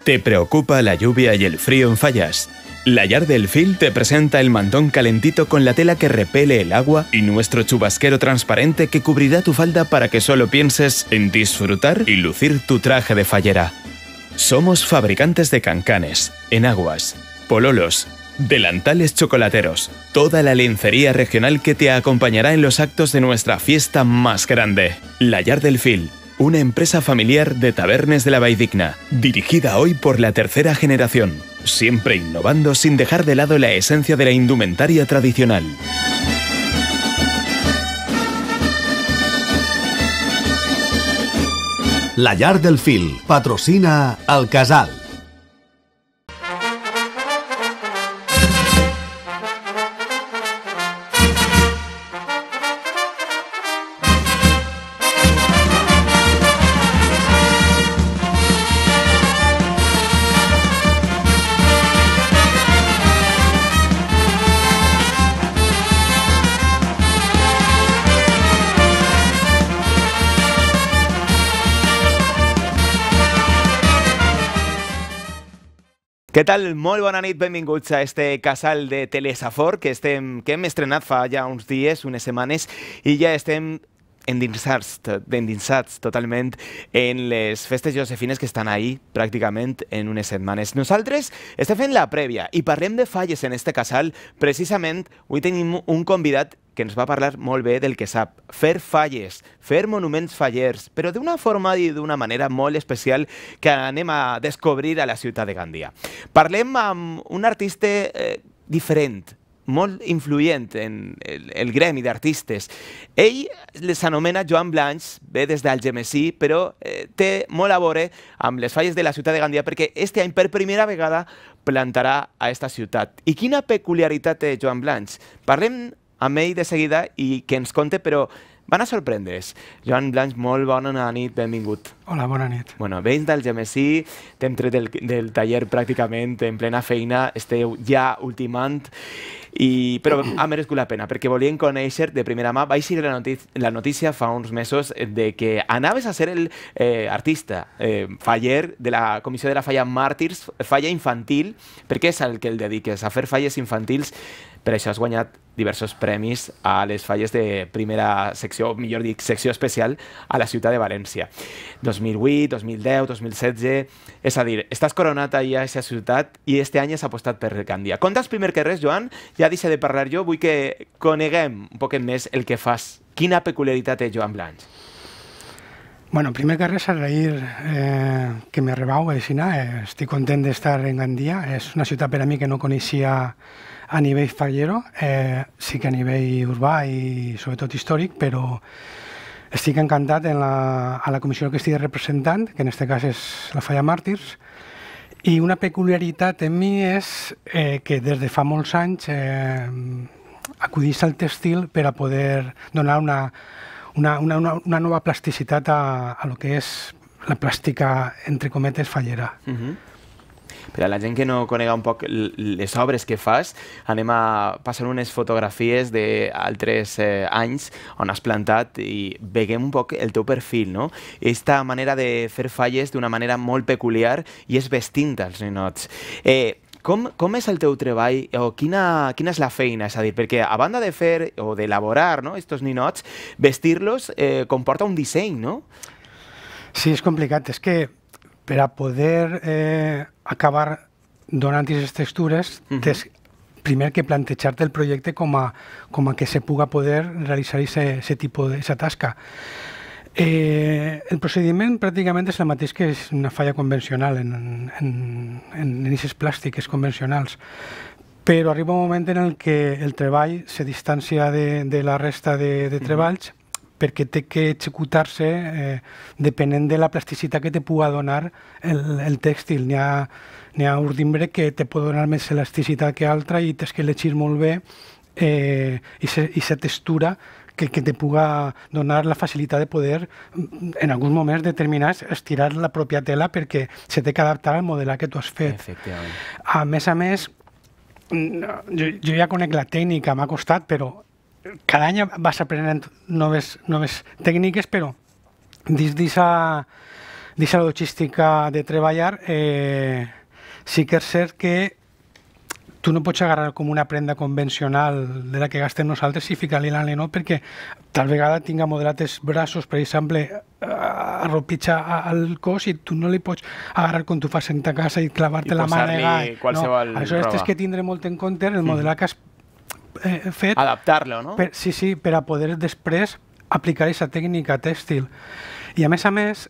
¿Te preocupa la lluvia y el frío en Fallas? La Llar del Fil te presenta el mantón calentito con la tela que repele el agua y nuestro chubasquero transparente que cubrirá tu falda para que solo pienses en disfrutar y lucir tu traje de fallera. Somos fabricantes de cancanes, enaguas, pololos, delantales chocolateros, toda la lencería regional que te acompañará en los actos de nuestra fiesta más grande. La Llar del Fil, una empresa familiar de Tabernes de la Valldigna, dirigida hoy por la tercera generación, siempre innovando sin dejar de lado la esencia de la indumentaria tradicional. La Llar del Fil patrocina el Casal. Què tal? Molt bona nit, benvinguts a este casal de Telesafor que hem estrenat fa ja uns dies, unes setmanes, i ja estem endinsats totalment en les festes josefines que estan ahí pràcticament en unes setmanes. Nosaltres estem fent la prèvia i parlem de falles en este casal. Precisament avui tenim un convidat que ens va parlar molt bé del que sap, fer falles, fer monuments fallers, però d'una forma i d'una manera molt especial que anem a descobrir a la ciutat de Gandia. Parlem amb un artista diferent, molt influent en el gremi d'artistes. Ell s'anomena Joan Blanch, ve des d'Algemesí, però té molt a veure amb les falles de la ciutat de Gandia perquè este any per primera vegada plantarà a esta ciutat. I quina peculiaritat té Joan Blanch? Parlem amb ell de seguida i que ens conte, però van a sorprendre's. Joan Blanch, molt bona nit, benvingut. Hola, bona nit. Bueno, vens d'Algemesí, t'hem tret del taller pràcticament en plena feina, esteu ja ultimant, però ha merescut la pena, perquè volíem conèixer de primera mà. Vaig seguir la notícia fa uns mesos de que anaves a ser l'artista faller de la Comissió de la Falla Màrtirs, falla infantil. Per què és el que el dediques? A fer falles infantils. Per això has guanyat diversos premis a les falles de primera secció, o millor dit, secció especial a la ciutat de València. 2008, 2010, 2016... És a dir, estàs coronat allà a aquesta ciutat i este any has apostat per Gandia. Conta's primer que res, Joan, ja deixa de parlar jo, vull que coneguem un poquet més el que fas. Quina peculiaritat té Joan Blanch? Bueno, primer que res, agrair que m'arribau a Aixina. Estic content d'estar en Gandia. És una ciutat per a mi que no coneixia a nivell fallero, sí que a nivell urbà i sobretot històric, però estic encantat a la comissió que estic representant, que en aquest cas és la Falla Màrtirs, i una peculiaritat en mi és que des de fa molts anys acudís al tèxtil per a poder donar una nova plasticitat a lo que és la plàstica, entre cometes, fallera. Per a la gent que no conega un poc les obres que fas, anem a passar unes fotografies d'altres anys on has plantat i veiem un poc el teu perfil, no? Esta manera de fer falles d'una manera molt peculiar i és vestint els ninots. Com és el teu treball o quina és la feina? És a dir, perquè a banda de fer o d'elaborar estos ninots, vestir-los comporta un disseny, no? Sí, és complicat. És que per a poder acabar donant aquestes textures, tens primer que plantejar-te el projecte com a que se puga poder realitzar aquest tipus d'aquesta tasca. El procediment pràcticament és el mateix que és una falla convencional en aquestes plàstiques convencionals, però arriba un moment en què el treball se distancia de la resta de treballs perquè té que executar-se depenent de la plasticitat que te pugui donar el tèxtil. N'hi ha urdimbre que te pot donar més elasticitat que altra i tens que elegir molt bé aquesta textura que te puga donar la facilitat de poder, en alguns moments determinats, estirar la pròpia tela perquè se té que adaptar al modelat que tu has fet. A més, jo ja conec la tècnica, m'ha costat, però cada any vas aprenent noves tècniques, però dins dins la logística de treballar, sí que és cert que tu no pots agarrar com una prenda convencional de la que gastem nosaltres i ficar-li l'anelot, perquè tal vegada tinga modelat els braços, per exemple, arropitxa al cos i tu no li pots agarrar com tu fas en ta casa i clavar-te la mànega. Qualsevol aleshores roba. tens que tindre molt en compte el modelat que has fet. Adaptar-lo, no? Sí, per a poder després aplicar aquesta tècnica tèxtil. I a més,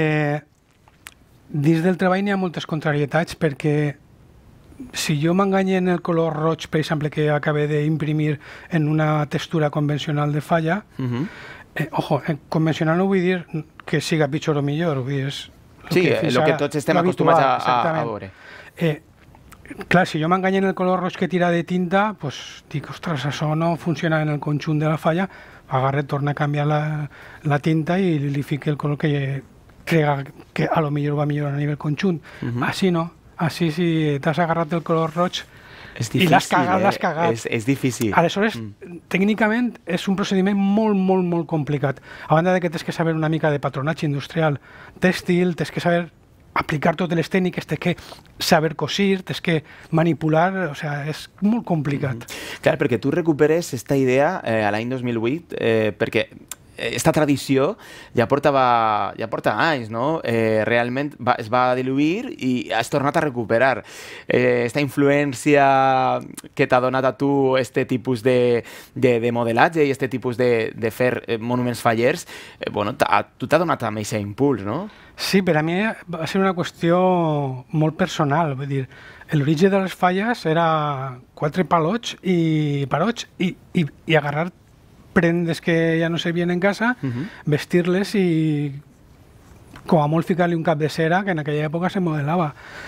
dins del treball n'hi ha moltes contrarietats, perquè si jo m'enganye en el color roig, per exemple, que acabé d'imprimir en una textura convencional de falla, convencional no vull dir que siga pitjor o millor, vull dir, és el que tots estem acostumats a veure. Clar, si jo m'enganye en el color roig que tira de tinta, doncs dic, ostres, això no funciona en el conjunt de la falla, agarre, torna a canviar la tinta i li fique el color que crega que a lo millor va millor a nivell conjunt. Així no. Així, si t'has agarrat el color roig i l'has cagat. És difícil. Aleshores, tècnicament, és un procediment molt complicat. A banda de que tens que saber una mica de patronatge industrial tèxtil, tens que saber aplicar totes les tècniques, tens que saber cosir, tens que manipular, o sigui, és molt complicat. Clar, perquè tu recuperes aquesta idea a l'any 2008, perquè esta tradició ja porta anys, no? Realment es va diluir i has tornat a recuperar. Esta influència que t'ha donat a tu este tipus de modelatge i este tipus de fer monuments fallers, tu t'ha donat també aquest impuls, no? Sí, per a mi va ser una qüestió molt personal. Vull dir, l'origen de les falles era 4 parots i agarrar prendes que ja no servien en casa, vestir-les i com a molt ficar-li un cap de cera, que en aquella època se modelava.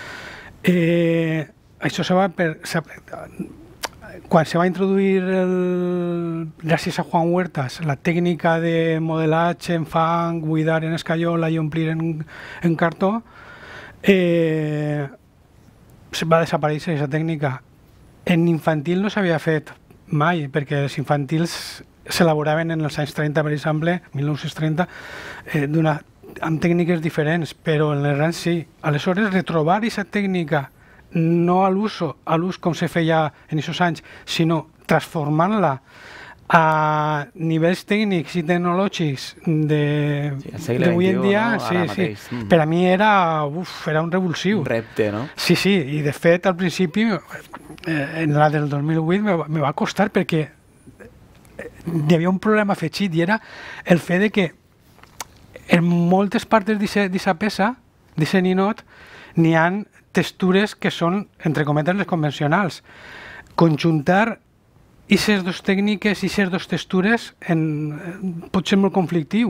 Això quan se va introduir, gràcies a Juan Huertas, la tècnica de modelatge en fang, buidar en escaiola i omplir en cartó, va desaparèixer aquesta tècnica. En infantil no s'havia fet mai, perquè els infantils s'elaboraven en els anys 30, per exemple, 1930, amb tècniques diferents, però en les grans sí. Aleshores, retrobar aquesta tècnica, no a l'ús com se feia en aquests anys, sinó transformant-la a nivells tècnics i tecnològics d'avui en dia, per a mi era un revulsiu. Un repte, no? Sí, i de fet, al principi, en la del 2008, me va costar perquè hi havia un problema afegit i era el fet de que en moltes parts d'aquesta peça, d'aquest ninot, n'hi ha textures que són, entre cometes, les convencionals. Conjuntar aquestes dues tècniques i aquestes dues textures pot ser molt conflictiu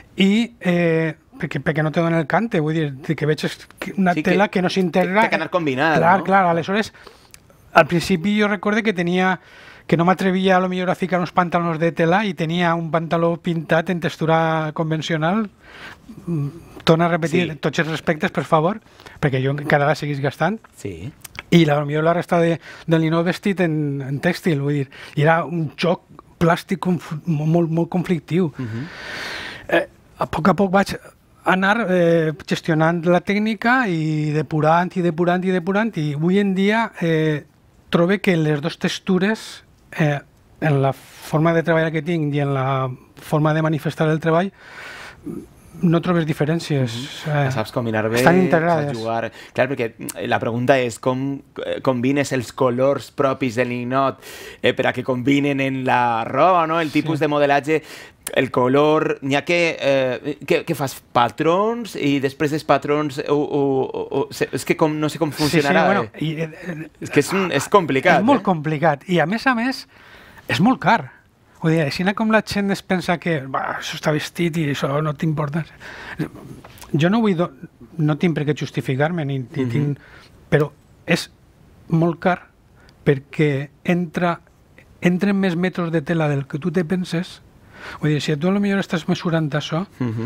perquè no te dona el cante, vull dir, que veig una tela que no s'integra. Té que anar combinada, no? Clar, aleshores, al principi jo recordo que no m'atrevia a lo millor a ficar uns pantalons de tela i tenia un pantaló pintat en textura convencional. Torna a repetir, tots els respectes, per favor, perquè jo encara la seguís gastant. Sí. I potser la resta del ninot vestit en tèxtil, vull dir, i era un joc plàstic molt conflictiu. A poc vaig anar gestionant la tècnica i depurant, i avui en dia trobo que les dues textures, en la forma de treballar que tinc i en la forma de manifestar el treball, no trobes diferències. Saps combinar bé, estan integrades. saps jugar. Clar, perquè la pregunta és com combines els colors propis del ninot per a que combinen en la roba, no? El tipus de modelatge, el color... N'hi ha que fas patrons i després dels patrons és que no sé com funcionarà. És que és complicat. És molt complicat i a més és molt car. Vull dir, així com la gent es pensa que això està vestit i això no t'importa. Jo no tinc per què justificar-me, però és molt car perquè entren més metres de tela del que tu te penses. Vull dir, si tu potser estàs mesurant això,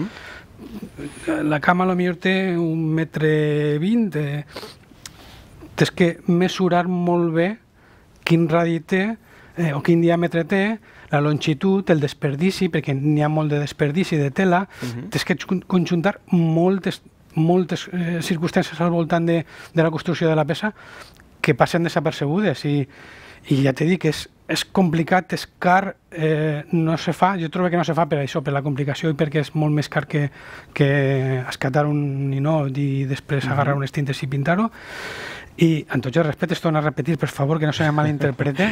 la cama potser té 1,20 m, tens que mesurar molt bé quin radi té o quin diàmetre té, la longitud, el desperdici, perquè n'hi ha molt de desperdici de tela, tens que conjuntar moltes moltes circumstàncies al voltant de la construcció de la peça que passen desapercebudes i ja t'he dit que és complicat, és car, no se fa, jo trobo que no se fa per això, per la complicació i perquè és molt més car que escatar un ninot i després agarrar unes tintes i pintar-ho. I amb tots els respectes, torno a repetir, per favor, que no se me malinterprete.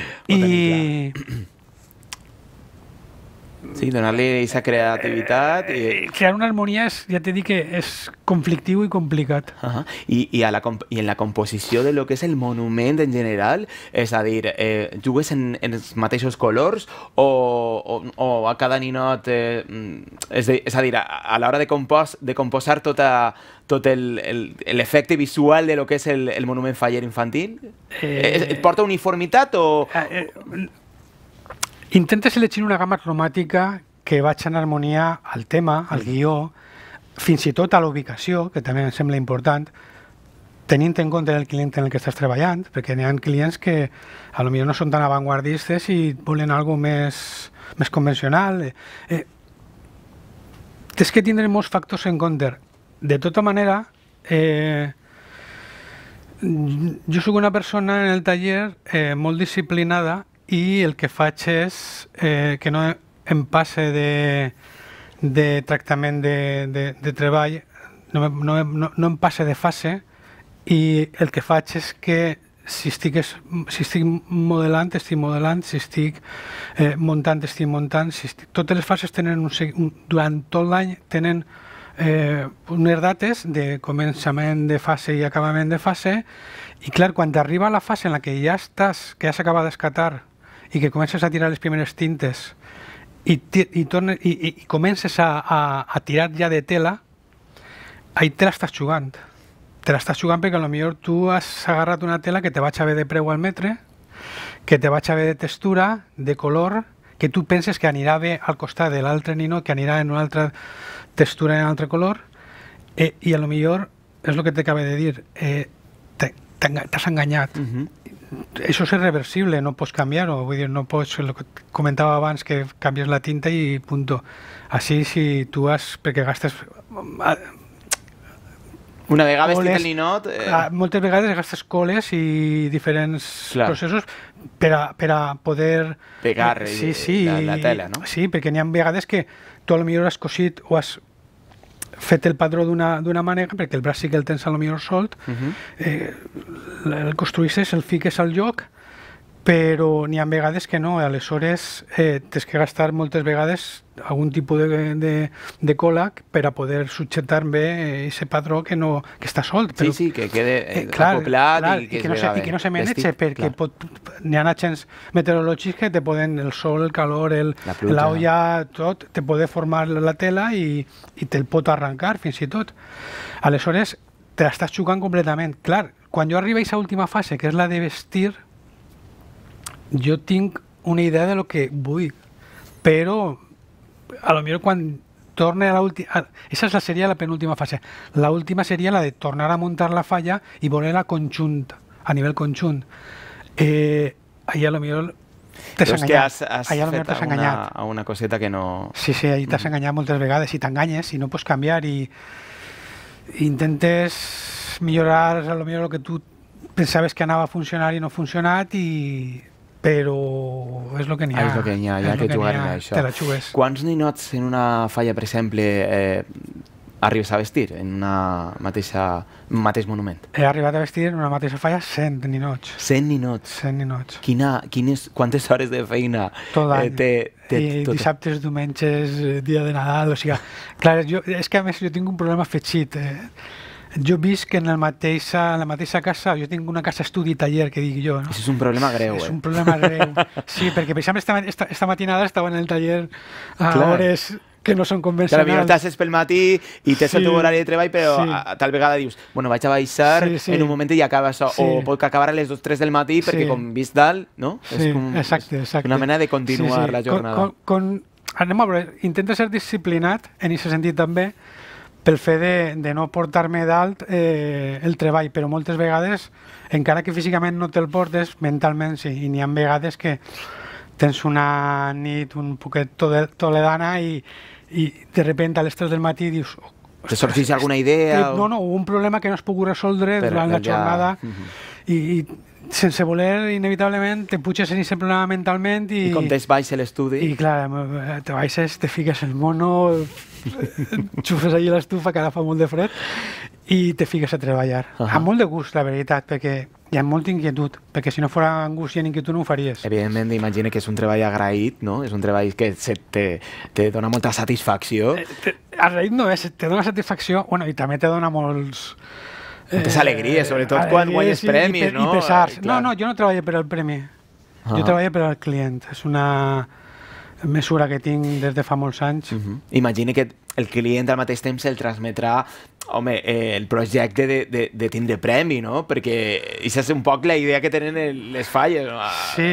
Sí, donar-li aquesta creativitat. Crear una harmonia, ja t'he dit que és conflictiu i complicat. I en la composició de lo que és el monument en general, és a dir, jugues en els mateixos colors o a cada ninot, és a dir, a l'hora de composar tot l'efecte visual de lo que és el monument faller infantil? Et porta uniformitat o...? Intentes elegir una gamma cromàtica que vagi en harmonia al tema, al guió, fins i tot a la ubicació, que també em sembla important, tenint en compte el client en el que estàs treballant, perquè hi ha clients que a lo millor no són tan avantguardistes i volen algo més convencional. Tens que tindre molts factors en compte. De tota manera, jo soc una persona en el taller molt disciplinada i el que faig és que no em passe de tractament de treball, no em passe de fase, i el que faig és que si estic modelant, estic modelant, si estic muntant, estic muntant. Totes les fases tenen durant tot l'any tenen unes dates de començament de fase i acabament de fase, i clar, quan arriba la fase en la que ja has acabat d'escatar i que comences a tirar les primeres tintes i comences a tirar ja de tela, ahí te l'estàs jugant. Te l'estàs jugant perquè potser tu has agarrat una tela que te vaig haver de preu al metre, que te vaig haver de textura, de color, que tu penses que anirà bé al costat de l'altre ninot, que anirà en una altra textura, en un altre color, i potser és el que t'acabo de dir, t'has enganyat. Això és irreversible, no pots canviar-ho, vull dir, no pots, el que comentava abans, que canvies la tinta i punto. Així, si tu perquè gastes... Una vegada vestit el ninot... Moltes vegades gastes coles i diferents processos per a poder... pegar la tela, no? Sí, perquè n'hi ha vegades que tu potser has cosit o has fet el padró d'una manera, perquè el braç sí que el tens potser solt, el construïsses, el fiques al lloc, però n'hi ha vegades que no, aleshores tens que gastar moltes vegades algun tipus de cola per a poder sujetar bé aquest padró que està solt. Sí, que quede acoplat i que no se meneche, perquè n'hi ha agents meteorològics que te poden, el sol, el calor, l'aula, tot, te pot formar la tela i te'l pot arrencar fins i tot. Aleshores, te l'estàs jugant completament. Clar, quan jo arribo a aquesta última fase, que és la de vestir, jo tinc una idea de lo que vull, però a lo millor quan torne a l'última... Aquesta seria la penúltima fase. L'última seria la de tornar a muntar la falla i voler-la conjunt, a nivell conjunt. Allà a lo millor t'has enganyat. Allà a lo millor t'has enganyat. A una coseta que no... Sí, allà t'has enganyat moltes vegades i t'enganyes i no pots canviar i intentes millorar a lo millor el que tu pensaves que anava a funcionar i no ha funcionat però és el que n'hi ha. És el que n'hi ha, ja que jugar amb això. Te la jugues. Quants ninots en una falla, per exemple, arribes a vestir en un mateix monument? He arribat a vestir en una mateixa falla 100 ninots. 100 ninots? 100 ninots. Quantes hores de feina té? I dissabtes, diumenges, dia de Nadal, o sigui... Clar, és que a més jo tinc un problema afegit. Jo visc en la mateixa casa, jo tinc una casa estudi-taller, que dic jo. Això és un problema greu, És un problema greu. Sí, perquè per exemple esta matinada estava en el taller a hores que no són convencionals. Clar, t'has pel matí i tens el teu horari de treball, però tal vegada dius, bueno, vaig a baixar en un moment i acaba això. O pot acabar a les 2 o 3 del matí perquè com vist dalt, no? Sí, exacte. Una mena de continuar la jornada. Anem a veure, intenta ser disciplinat en aquest sentit també, pel fet de no portar-me dalt el treball, però moltes vegades, encara que físicament no te'l portes, mentalment sí, i n'hi ha vegades que tens una nit un poquet toledana i de repente a les 3 del matí dius, Te sorgeix alguna idea? No, no, un problema que no has pogut resoldre durant la jornada i sense voler, inevitablement, te puges en aquest problema mentalment i... I com t'es baix a l'estudi? I clar, te baixes, te fiques el mono, xufes allà l'estufa, que ara fa molt de fred, i te fiques a treballar. Amb molt de gust, la veritat, perquè hi ha molta inquietud, perquè si no fos angústia i inquietud no ho faries. Evidentment, imagina que és un treball agraït, no? És un treball que te dona molta satisfacció. Agraït no és, te dona satisfacció, bueno, i també te dona molts... Moltes alegries, sobretot quan guanyes premis, no? I pesars. No, jo no treballo per al premi, jo treballo per al client. És una mesura que tinc des de fa molts anys. Imagina que el client al mateix temps el transmetrà, home, el projecte de tindre premi, no? Perquè això és un poc la idea que tenen les falles. Sí,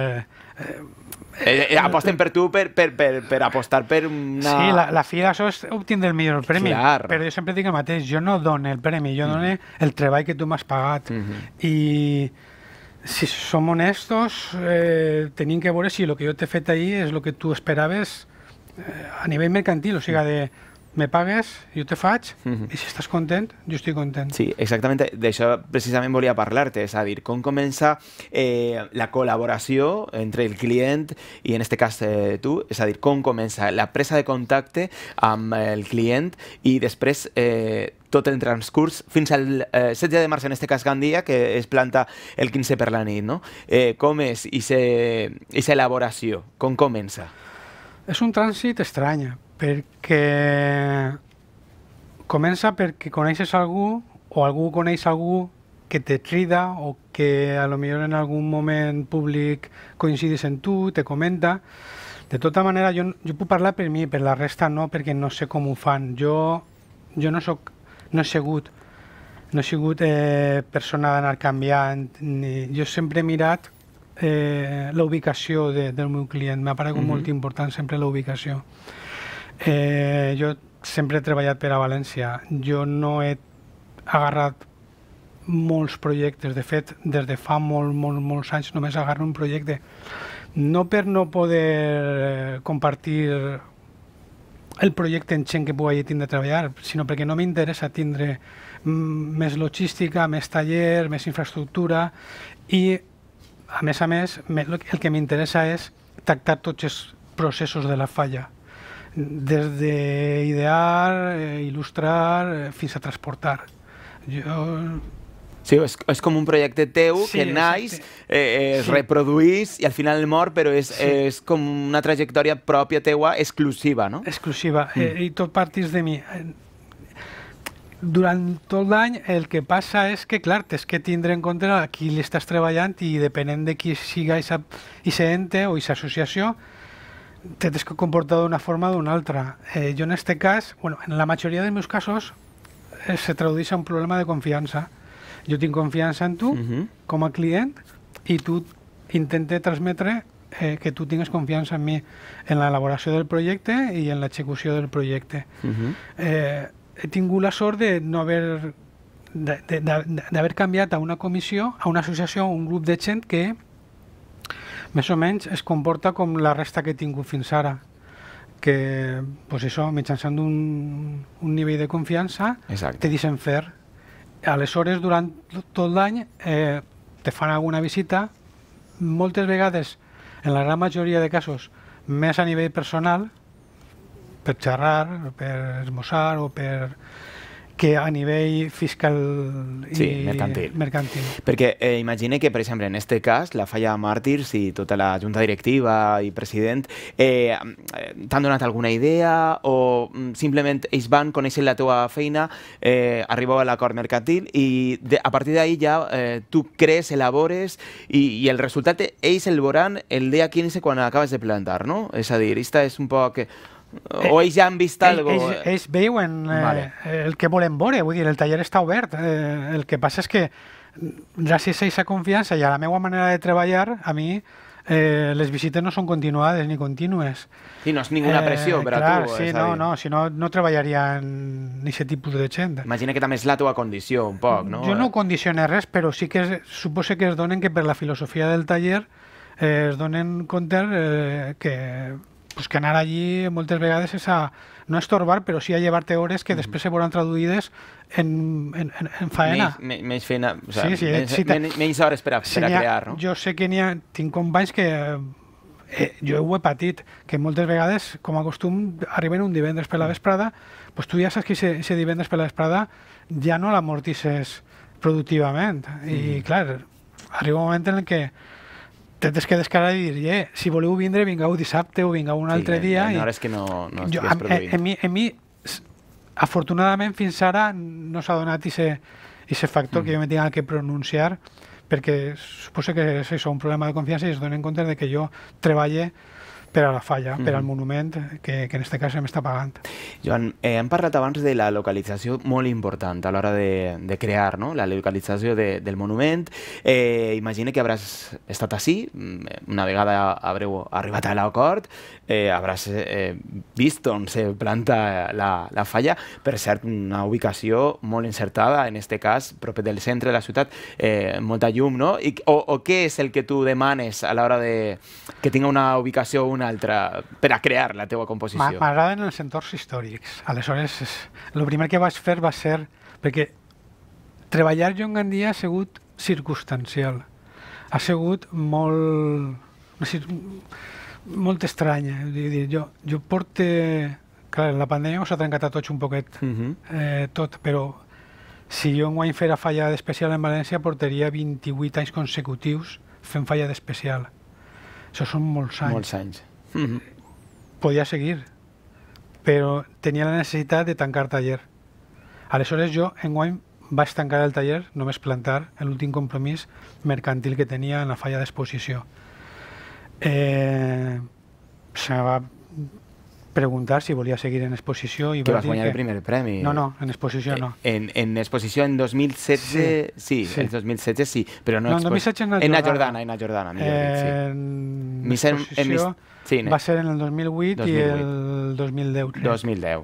aposten per tu per apostar per una... Sí, la fi d'això és obtindre el millor premi. Clar. Però jo sempre dic el mateix, jo no dono el premi, jo dono el treball que tu m'has pagat. I si som honestos, tenim que veure si el que jo t'he fet ahir és el que tu esperaves a nivell mercantil, o sigui, de me pagues, jo te faig, i si estàs content, jo estic content. Sí, exactament, d'això precisament volia parlar-te, és a dir, com comença la col·laboració entre el client i en aquest cas tu, és a dir, com comença la presa de contacte amb el client i després tot el transcurs fins al 16 de març, en aquest cas Gandia, que es planta el 15 per la nit, no? Com és aquesta elaboració? Com comença? És un trànsit estrany, perquè comença perquè coneixes algú o algú coneix algú que te crida o que a lo millor en algun moment públic coincidis en tu, te comenta. De tota manera, jo puc parlar per mi, per la resta no, perquè no sé com ho fan. Jo no he sigut persona d'anar canviant, jo sempre he mirat la ubicació del meu client. M'ha paregut molt important sempre la ubicació. Jo sempre he treballat per a València. Jo no he agarrat molts projectes. De fet, des de fa molts anys només agarro un projecte. No per no poder compartir el projecte en gent que pugui tindre a treballar, sinó perquè no m'interessa tindre més logística, més taller, més infraestructura i, a més, el que m'interessa és tractar tots els processos de la falla, des d'idear, il·lustrar, fins a transportar. Sí, és com un projecte teu que naix, es reproduís i al final mor, però és com una trajectòria pròpia teua exclusiva, no? Exclusiva, i tot partís de mi. Durant tot l'any el que passa és que, clar, tens que tindre en compte a qui li estàs treballant i depenent de qui siga aquest ente o aquesta associació, te tens que comportar d'una forma o d'una altra. Jo en aquest cas, en la majoria dels meus casos, se tradueix en un problema de confiança. Jo tinc confiança en tu com a client i tu intentes transmetre que tu tingues confiança en mi en l'elaboració del projecte i en l'execució del projecte. He tingut la sort d'haver canviat a una comissió, a una associació, a un grup de gent que més o menys es comporta com la resta que he tingut fins ara, que mitjançant un nivell de confiança te deixen fer. Aleshores, durant tot l'any te fan alguna visita, moltes vegades, en la gran majoria de casos, més a nivell personal, per xerrar, per esmorzar o per que a nivell fiscal i mercantil. Perquè imagina que, per exemple, en aquest cas, la Falla Màrtirs i tota la junta directiva i president t'han donat alguna idea o simplement ells van, conèixer la teva feina, arribeu a l'acord mercantil i a partir d'ahir ja tu crees, elabores i el resultat ells el veuran el dia 15 quan acabes de plantar, no? És a dir, aquesta és un poc... O ells ja han vist alguna cosa? Ells veuen el que volen veure, vull dir, el taller està obert. El que passa és que gràcies a aquesta confiança i a la meva manera de treballar, a mi les visites no són continuades ni contínues. Sí, no és ninguna pressió per a tu. Sí, no, si no, no treballaria en aquest tipus de gent. Imagina que també és la teva condició, un poc, no? Jo no condiciono res, però sí que suposo que es donen que per la filosofia del taller es donen compte que anar allí moltes vegades és a no estorbar, però sí a llevar-te hores que després se veuran traduïdes en faena. Menys feina, o sigui, menys hores per a crear, no? Jo sé que tinc companys que jo ho he patit, que moltes vegades, com a costum, arriben un divendres per la vesprada, doncs tu ja saps que aquest divendres per la vesprada ja no l'amortisses productivament. I, clar, arriba un moment en què tens que descarar i dir, si voleu vindre, vingueu dissabte o vingueu un altre dia. Hi ha hores que no estigues produint. A mi, afortunadament, fins ara no s'ha donat aquest factor que jo me tinc que pronunciar, perquè suposo que és això, un problema de confiança i es donen compte de que jo treballe per a la falla, per al monument, que en aquest cas m'està pagant. Joan, hem parlat abans de la localització molt important a l'hora de crear, no? La localització del monument. Imagina que hauràs estat ací, una vegada haureu arribat a l'acord, hauràs vist on se planta la falla. Per cert, una ubicació molt encertada, en aquest cas, proper del centre de la ciutat, molta llum, no? O què és el que tu demanes a l'hora de que tinga una ubicació o una altra per a crear la teva composició? M'agraden els entorns històrics. Aleshores, el primer que vaig fer va ser... Perquè treballar jo en Gandia ha sigut circumstancial. Ha sigut molt estranya. Jo porto... Clar, la pandèmia us ha trencat a tots un poquet tot, però si jo enguany fera falla d'especial en València portaria 28 anys consecutius fent falla d'especial. Això són molts anys. Molts anys. Podia seguir, però tenia la necessitat de tancar taller. Aleshores jo enguany vaig tancar el taller, només plantar l'últim compromís mercantil que tenia en la falla d'exposició. Se va preguntar si volia seguir en exposició i que vas guanyar el primer premi. No, en exposició no. En exposició en 2016, sí, en 2016 sí, però no... No, en 2016 en la Jordana, en exposició va ser en el 2008 i el 2010. 2010.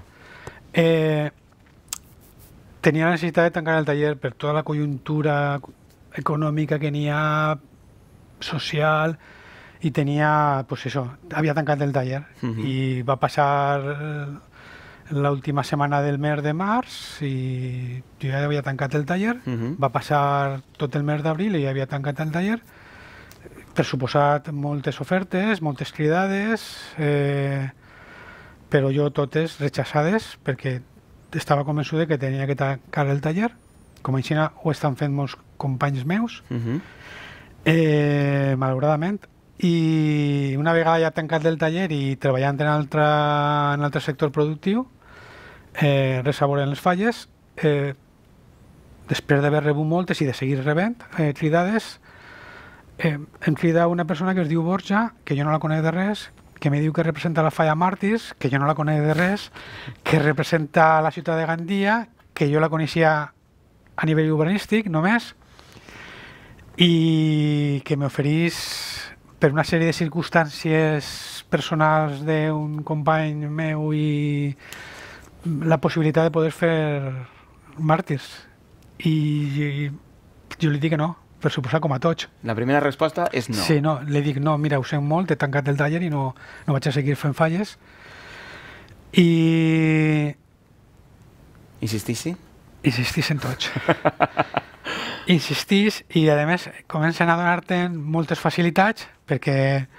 Tenia la necessitat de tancar el taller per tota la conjuntura econòmica que n'hi ha, social, i tenia, doncs això, havia tancat el taller i va passar l'última setmana del mes de març i jo ja havia tancat el taller, va passar tot el mes d'abril i ja havia tancat el taller, per suposat moltes ofertes, moltes cridades, però jo totes rechaçades perquè estava convençut que tenia que tancar el taller, com així ho estan fent molts companys meus, malauradament. I una vegada ja tancat el taller i treballant en altre sector productiu, ressaborant les falles, després d'haver rebut moltes i de seguir rebent cridades, em crida una persona que es diu Borja, que jo no la conec de res, que me diu que representa la falla Màrtirs, que jo no la conec de res, que representa la ciutat de Gandia, que jo la coneixia a nivell urbanístic només, i que m'oferís per una sèrie de circumstàncies personals d'un company meu i la possibilitat de poder fer Màrtirs. I jo li dic que no, per suposar, com a tots. La primera resposta és no. Sí, no, li dic no, mira, ho sent molt, he tancat el taller i no vaig a seguir fent falles. I... Insistissi? Insistissin tots. Insistís i, a més, comencen a donar-te'n moltes facilitats perquè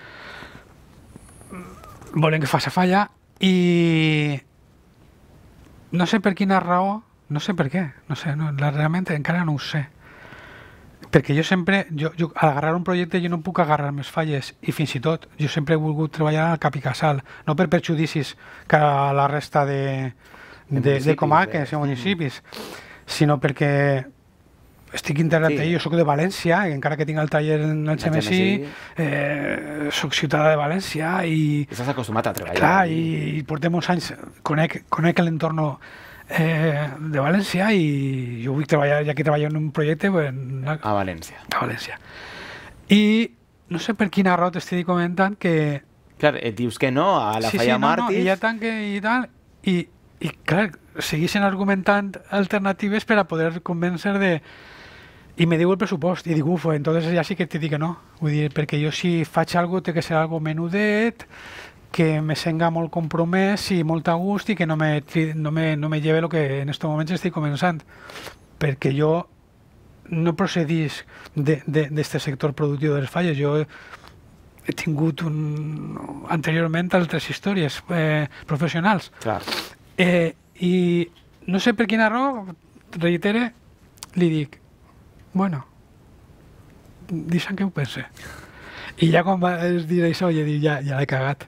volen que faci falla i no sé per quina raó, no sé per què, no sé, realment encara no ho sé. Perquè jo sempre, al agarrar un projecte jo no puc agarrar més falles i fins i tot jo sempre he volgut treballar al cap i casal, no per perjudicis que a la resta de comarques i municipis, sinó perquè estic integrat allà, jo soc de València, encara que tinc el taller en el CMSI, soc ciutadà de València i... Estàs acostumat a treballar. Clar, i portem molts anys, conec l'entorn de València i jo vull treballar, ja que treballo en un projecte... A València. A València. I no sé per quina raó t'estic comentant que... Clar, dius que no a la falla Màrtirs... Sí, i ja tanque i tal, i clar, segueixen argumentant alternatives per a poder convèncer de... I me diu el pressupost, i dic, entonces ja sí que t'he dit que no. Vull dir, perquè jo si faig alguna cosa té que ser algo menudet, que me senga molt compromès i molt a gust i que no me lleve el que en aquests moments estic començant. Perquè jo no procedís d'aquest sector productiu de les falles. Jo he tingut anteriorment altres històries professionals. Clar. I no sé per quina raó, reitere, li dic, bueno, deixa'm que ho pense. I ja quan vas dir això, ja dic, ja l'he cagat.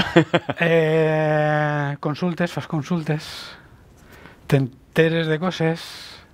Consultes, fas consultes, t'enteres de coses,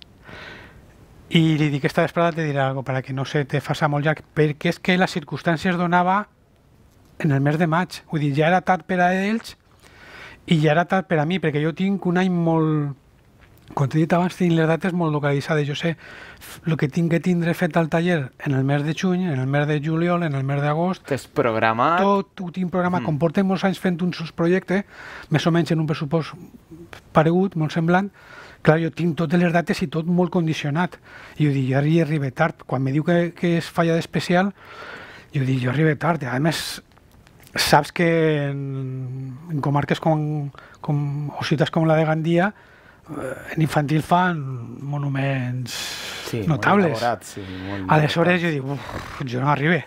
i li dic, esta vesprada te diré algo para que no se te faça molt llarg, perquè és que la circumstància es donava en el mes de maig. Vull dir, ja era tard per a ells i ja era tard per a mi, perquè jo tinc un any molt... Com t'he dit abans, tinc les dates molt localitzades. Jo sé el que tinc que tindre fet al taller en el mes de juny, en el mes de juliol, en el mes d'agost. T'has programat? Tot ho tinc programat. Com portem molts anys fent un projecte, més o menys en un pressupost paregut, molt semblant, clar, jo tinc totes les dates i tot molt condicionat. I jo dic, jo arribo tard. Quan me diu que és falla d'especial, jo dic, jo arribo tard. A més, saps que en comarques o ciutats com la de Gandia, en infantil fan monuments notables. Molt elaborats, sí, aleshores jo dic, jo no arribo.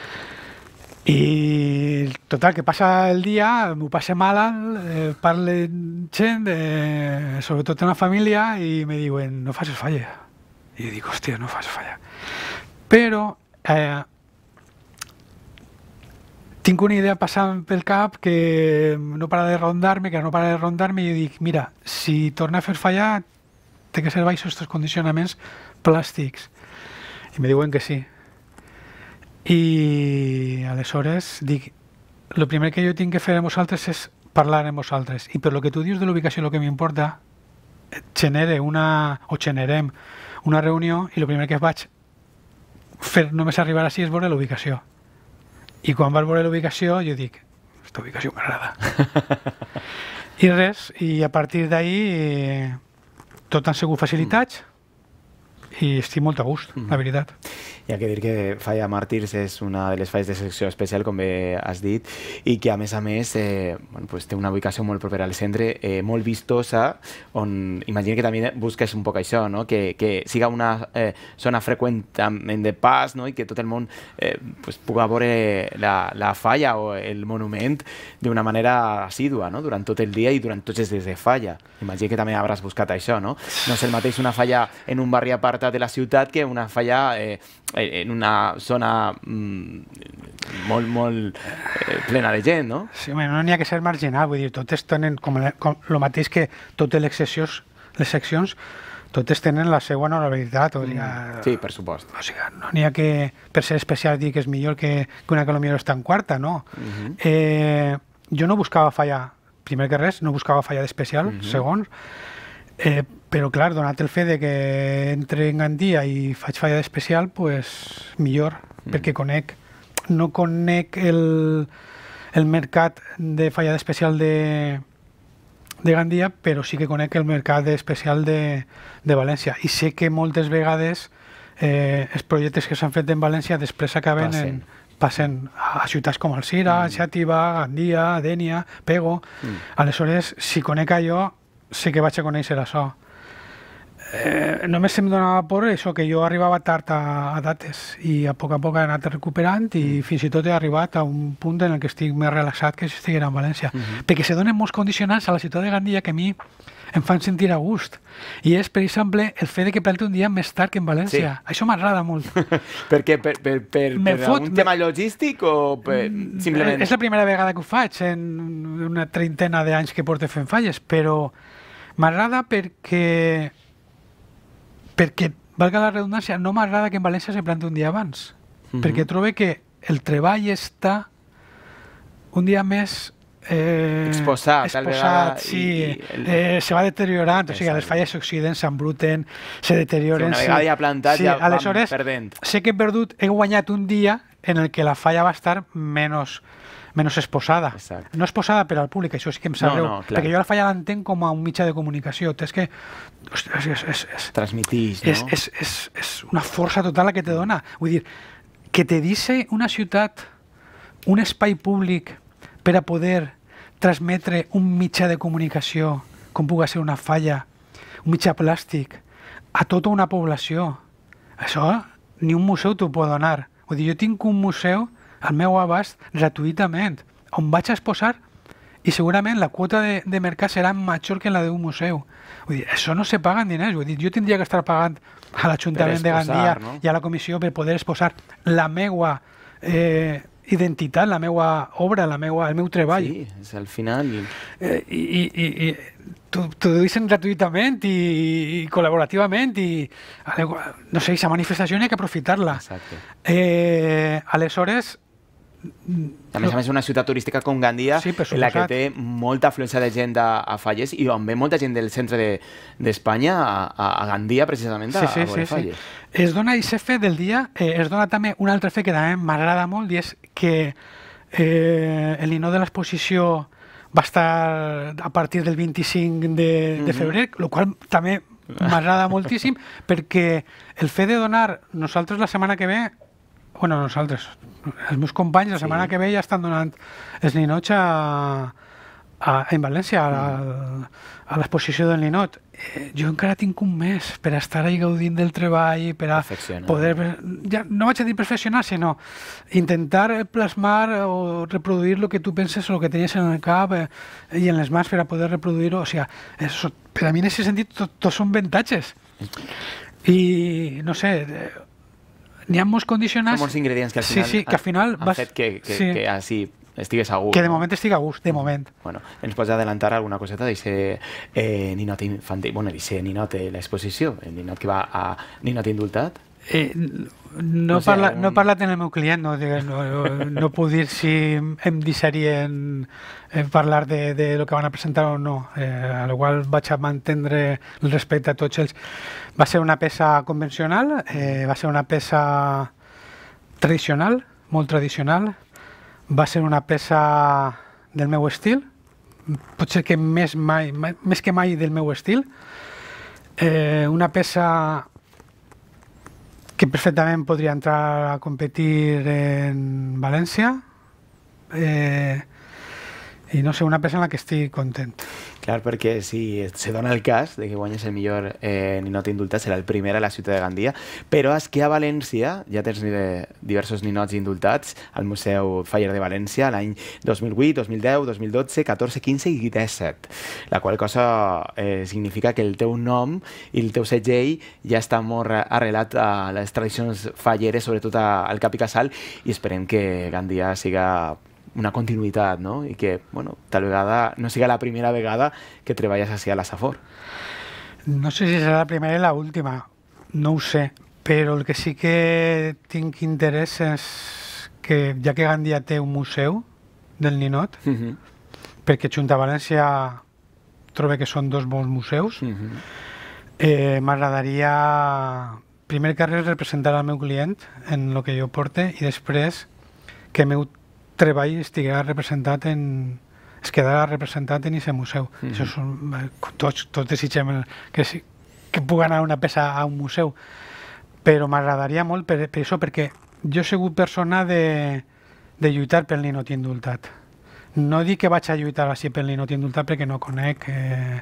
I total, que passa el dia, m'ho passe mal, parle gent, sobretot en la família, i me diuen, no facis falla. I jo dic, hòstia, no facis falla. Però tinc una idea passant pel cap que no para de rondar-me, i jo dic, mira, si torna a fer falla, té que ser baixos estos condicionaments plàstics. I me diuen que sí. I aleshores dic, el primer que jo tinc que fer amb vosaltres és parlar amb vosaltres. I per lo que tu dius de l'ubicació, el que m'importa, generem una reunió i el primer que vaig fer només arribar així és veure l'ubicació. I quan vas veure l'ubicació, jo dic, aquesta ubicació m'agrada. I res, i a partir d'ahí tot han sigut facilitats i estic molt a gust, la veritat. Hi ha que dir que Falla Màrtirs és una de les falles de secció especial, com bé has dit, i que a més té una ubicació molt propera al centre, molt vistosa, on imagino que també busques un poc això, que siga una zona freqüentament de pas i que tot el món pugui veure la falla o el monument d'una manera assídua durant tot el dia i durant tots els dies de falla. Imagino que també hauràs buscat això, no? No és el mateix una falla en un barri apartat de la ciutat que una falla en una zona molt plena de gent, no? Sí, no n'hi ha que ser marginal, vull dir, totes tenen com el mateix que totes les seccions, totes tenen la seva honorabilitat. Sí, per supost. O sigui, no n'hi ha que, per ser especial, dir que és millor que una que potser està en quarta, no. Jo no buscava fallar, primer que res, no buscava fallar d'especial, segons, però clar, donat el fet de que entre en Gandia i faig falla d'especial, doncs millor, perquè no conec el mercat de falla d'especial de Gandia, però sí que conec el mercat especial de València. I sé que moltes vegades els projectes que s'han fet en València després passen a ciutats com Alzira, Xàtiva, Gandia, Dénia, Pego. Aleshores, si conec allò, sé que vaig a conèixer això. Només em donava por això, que jo arribava tard a dates i a poc he anat recuperant i fins i tot he arribat a un punt en què estic més relaxat que si estiguera en València. Perquè se donen molts condicionants a la ciutat de Gandia que a mi em fan sentir a gust. I és, per exemple, el fet que plante un dia més tard que en València. Això m'agrada molt. Perquè per un tema logístic o simplement... És la primera vegada que ho faig en una trentena d'anys que porto fent falles, però m'agrada perquè, valga la redundància, no m'agrada que en València se plante un dia abans, perquè trobo que el treball està un dia més exposat, sí, se va deteriorant, o sigui, les falles s'oxiden, s'embruten, se deterioren. Una vegada ja plantat, ja van aleshores, perdent. Sé que he guanyat un dia en el que la falla va estar menys exposada. No exposada per al públic, això sí que em sap greu, perquè jo la falla l'entenc com a un mitjà de comunicació. És que transmitix, no? És una força total la que te dona. Vull dir, que te dice una ciutat, un espai públic per a poder transmetre un mitjà de comunicació, com pugui ser una falla, un mitjà plàstic, a tota una població. Això ni un museu t'ho pot donar. Vull dir, jo tinc un museu al meu abast gratuïtament, on vaig exposar i segurament la quota de mercat serà major que la d'un museu. Vull dir, això no se paga en diners. Vull dir, jo tindria que estar pagant a l'Ajuntament de Gandia, no? I a la comissió per poder exposar la meua identitat, la meua obra, el meu treball. Sí, és al final... I t'ho dicen gratuïtament i col·laborativament i no sé, aquesta manifestació n'hi ha que aprofitar-la. Aleshores... A més, una ciutat turística com Gandia, sí, en la que té molta afluència de gent a Falles i on ve molta gent del centre d'Espanya a Gandia, precisament, a veure Falles. Es dona aquest fet del dia, es dona també un altre fet que també m'agrada molt, i és que el ninot de l'exposició va estar a partir del 25 de febrer, el qual també m'agrada moltíssim, perquè el fet de donar, nosaltres la setmana que ve, bueno, nosaltres, els meus companys, la setmana que ve ja estan donant els ninots en València, a l'exposició del ninot. Jo encara tinc un mes per estar ahí gaudint del treball, per a poder, ja, no vaig a dir perfeccionar, sinó intentar plasmar o reproduir el que tu penses o el que tenies en el cap i en les mans per a poder reproduir-ho. O sigui, per a mi en aquest sentit tots són avantatges. I, no sé... N'hi ha molts condicionants... Són molts ingredients que al final, que al final han fet que així estigues a gust. Que de moment estic a gust, de moment. Bueno, ens pots adelantar alguna coseta d'aquest ninot infantil, bueno, d'aquest ninot de l'exposició, el ninot que va a ninot indultat? No he parlat amb el meu client, no puc dir si em deixarien parlar de lo que van a presentar o no, a la qual vaig a mantenir el respecte a tots ells. Va ser una peça convencional, va ser una peça tradicional, molt tradicional, va ser una peça del meu estil, potser que més que mai del meu estil, una peça que perfectament podria entrar a competir en València i no sé, una peça en la que estic content. Clar, perquè si se dona el cas de que guanyes el millor ninot indultat, serà el primer a la ciutat de Gandia, però és que a València ja tens diversos ninots indultats al Museu Faller de València l'any 2008, 2010, 2012, 14, 15 i 17, la qual cosa significa que el teu nom i el teu segell ja està molt arrelat a les tradicions falleres, sobretot al Cap i Casal, i esperem que Gandia siga una continuïtat, no? I que, bueno, tal vegada no siga la primera vegada que treballes així a la Safor. No sé si serà la primera i l'última, no ho sé, però el que sí que tinc interès és que, ja que Gandia té un museu del ninot, perquè Junta València trobo que són dos bons museus, m'agradaria, primer que res, representar el meu client en el que jo porte i després que el meu treball estiguerà representat es quedarà representat en aquest museu. Això són, tots desitgem que pugui anar una peça a un museu, però m'agradaria molt per això, perquè jo he sigut persona de lluitar pel ninot indultat. No dic que vaig a lluitar així pel ninot indultat perquè no conec...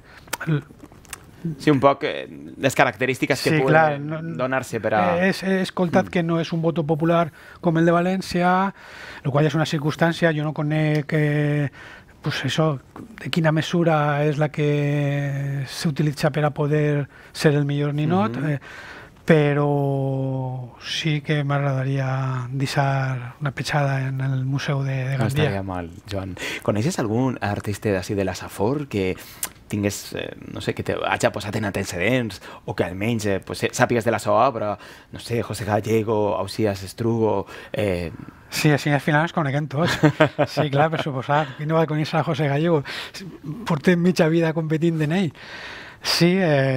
Sí, un poc les característiques que poden donar-se per a... He escoltat que no és un voto popular com el de València, el qual és una circumstància, jo no conec pues això, de quina mesura és la que s'utilitza per a poder ser el millor ninot, però sí que m'agradaria deixar una petjada en el Museu de Gandia. No estaria mal, Joan. Coneixes algun artista d'ací de la Safor que tingués, no sé, que t'hagi posat en antecedents o que almenys sàpigues de la seva obra, no sé, José Gallego, Ausias Estrugo... Sí, així al final ens coneguem tots. Sí, clar, per suposar. Qui no va conèixer a José Gallego? Portem mitja vida competint en ell. Sí,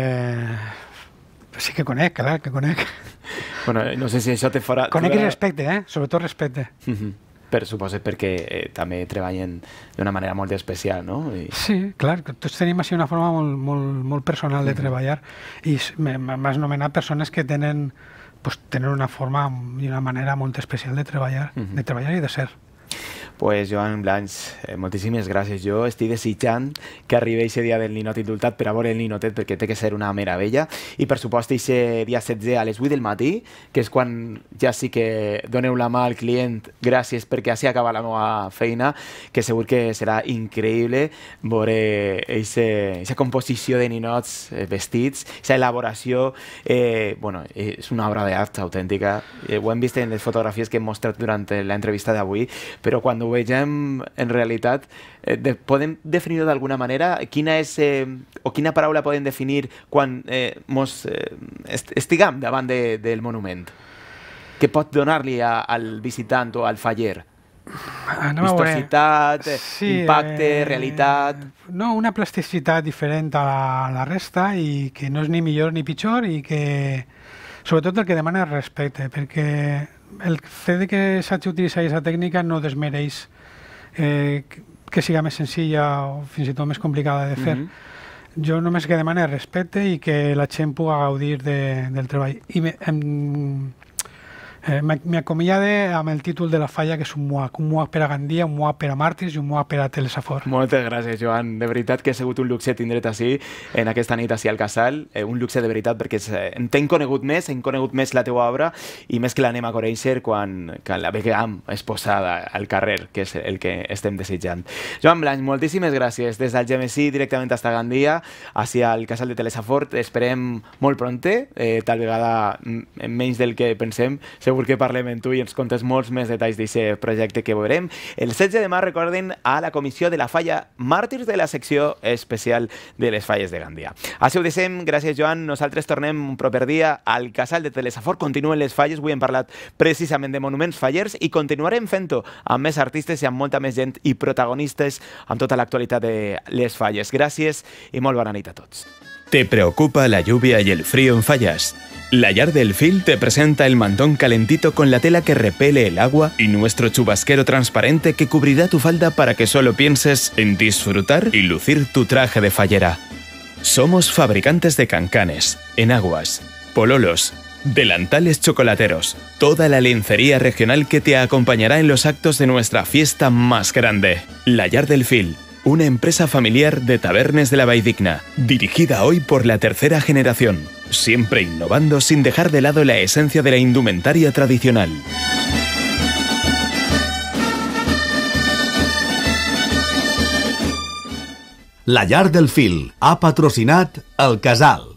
sí que conec, clar, que conec. Bueno, no sé si això te farà... Conec i respecte, sobretot respecte. Per suposo perquè també treballen d'una manera molt especial, no? Sí, clar, tots tenim així una forma molt personal de treballar i m'has nomenat persones que tenen una forma i una manera molt especial de treballar i de ser. Pues Joan Blanch, moltíssimes gràcies. Jo estic desitjant que arribi aquest dia del ninot indultat per a veure el ninotet, perquè té que ser una meravella. I per supost, aquest dia 16 a les 8 del matí, que és quan ja sí que doneu la mà al client, gràcies perquè així acaba la meva feina, que segur que serà increïble veure aquesta composició de ninots vestits, aquesta elaboració. Bueno, és una obra d'art autèntica. Ho hem vist en les fotografies que hem mostrat durant l'entrevista d'avui, però quan ho vegem en realitat, podem definir-ho d'alguna manera? Quina és, o quina paraula podem definir quan estiguem davant del monument? Què pot donar-li al visitant o al faller? Vistositat, impacte, realitat... No, una plasticitat diferent a la resta i que no és ni millor ni pitjor i que sobretot el que demana és respecte, perquè el fet que s'hagi d'utilitzar aquesta tècnica no desmereix que siga més senzilla o fins i tot més complicada de fer. Jo només que demano és respecte i que la gent pugui gaudir del treball. I m'acomiade amb el títol de la falla, que és un MUAC per a Gandia, un MUAC per a Màrtirs i un MUAC per a Telesafor. Moltes gràcies, Joan. De veritat que ha sigut un luxe tindre't així en aquesta nit així al casal. Un luxe de veritat perquè t'hem conegut més, hem conegut més la teua obra i més que l'anem a conèixer quan la vegam exposada al carrer, que és el que estem desitjant. Joan Blanch, moltíssimes gràcies. Des del Gemesí directament fins a Gandia, així al casal de Telesafor. Esperem molt pronte, tal vegada menys del que pensem. Segur que parlem amb tu i ens contes molts més detalls d'aquest projecte que veurem. El 16 de març, recorden, a la comissió de la falla Màrtirs de la secció especial de les falles de Gandia. Així ho deixem. Gràcies, Joan. Nosaltres tornem un proper dia al casal de Telesafor. Continuen les falles. Avui hem parlat precisament de monuments fallers i continuarem fent-ho amb més artistes i amb molta més gent i protagonistes amb tota l'actualitat de les falles. Gràcies y molt bona nit a tots. ¿Te preocupa la lluvia y el frío en Fallas? La Llar del Fil te presenta el mantón calentito con la tela que repele el agua y nuestro chubasquero transparente que cubrirá tu falda para que solo pienses en disfrutar y lucir tu traje de fallera. Somos fabricantes de cancanes, enaguas, pololos, delantales chocolateros, toda la lencería regional que te acompañará en los actos de nuestra fiesta más grande. La Llar del Fil, una empresa familiar de Tabernes de la Valldigna, dirigida hoy por la tercera generación, siempre innovando sin dejar de lado la esencia de la indumentaria tradicional. La Llar del Fil ha patrocinat el casal.